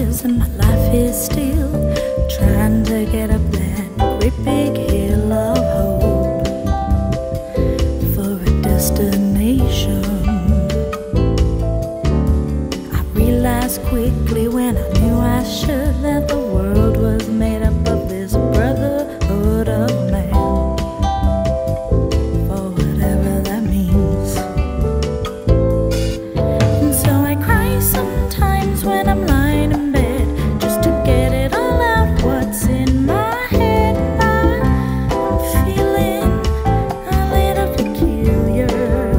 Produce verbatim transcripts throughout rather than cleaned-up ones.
years and my life is still trying to get up that great big hill of hope for a destination. I realized quickly when I knew I should that the world was made up of this brotherhood of man, for whatever that means. And so I cry sometimes when I'm lying in bed, just to get it all out what's in my head. I'm feeling a little peculiar,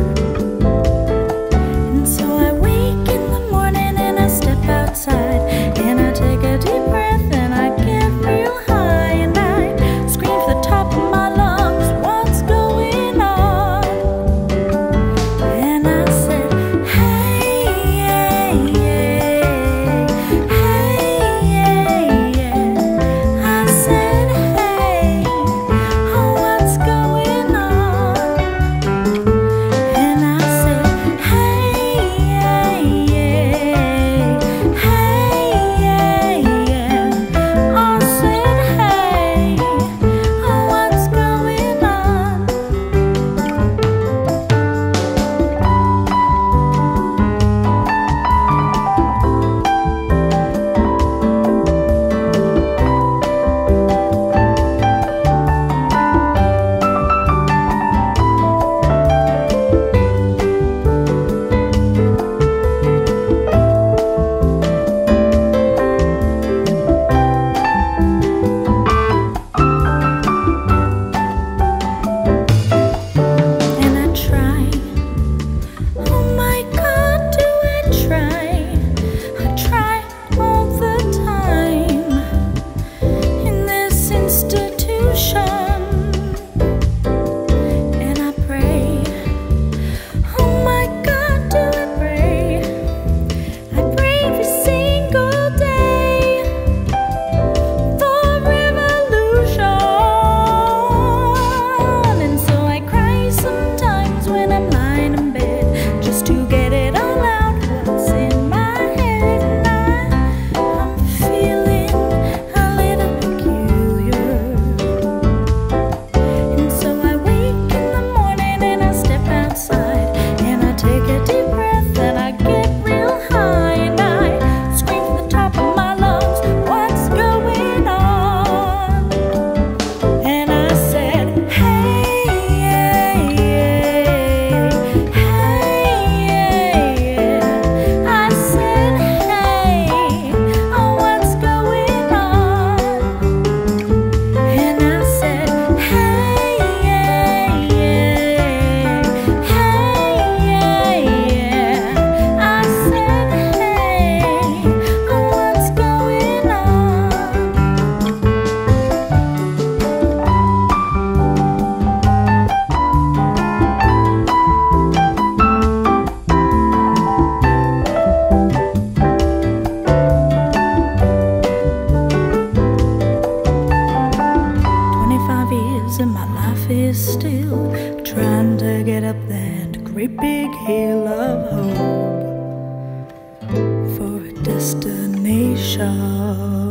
and so I wake in the morning and I step outside and I take a deep breath and I get real high and I scream to the top of my lungs, what's going on? And I said, hey, yeah, yeah, hey, yeah, yeah. I said, hey, oh, what's going on? And I said, hey, yeah, yeah, hey, yeah, yeah. I said, hey, oh, what's going on? And I try, oh my God, do I try? I try all the time in this institution, and I pray, oh my God, do I pray? I pray every single day for revolution. And so I cry sometimes when I'm lying in bed, just to get it all out what's in my head. And I, I'm feeling a little peculiar, and so I wake in the morning and I step outside and I take a deep breath and I get real high and I scream to the top of my lungs, what's going on? And I said, hey, yeah, yeah, hey, yeah, yeah. I said, hey, oh, what's going on? And I said, hey, yeah, yeah, hey, yeah, yeah. I said, hey, oh, what's going on? Twenty-five years and my life is still trying to get up that great big hill of hope for a destination.